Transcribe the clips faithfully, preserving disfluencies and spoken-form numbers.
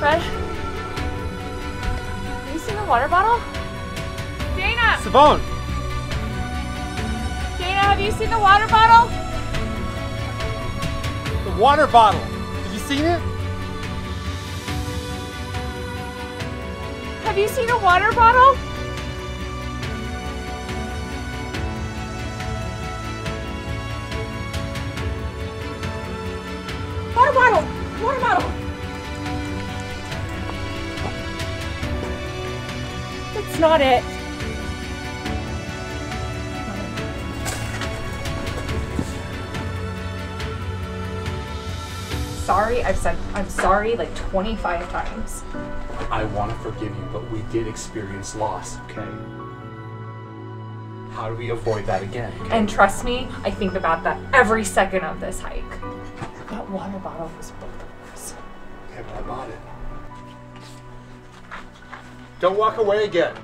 Fred? Have you seen the water bottle? Dana! Savon! Dana, have you seen the water bottle? The water bottle! Have you seen it? Have you seen a water bottle? Water bottle! Water bottle! That's not it. Sorry, I've said I'm sorry like twenty-five times. I want to forgive you, but we did experience loss, okay? How do we avoid that again? Okay? And trust me, I think about that every second of this hike. That water bottle was both of us. Yeah, but I bought it. Don't walk away again.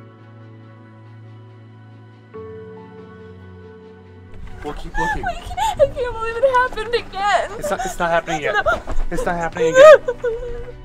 We'll keep looking. I can't, I can't believe it happened again. It's not, it's not happening yet. No. It's not happening again.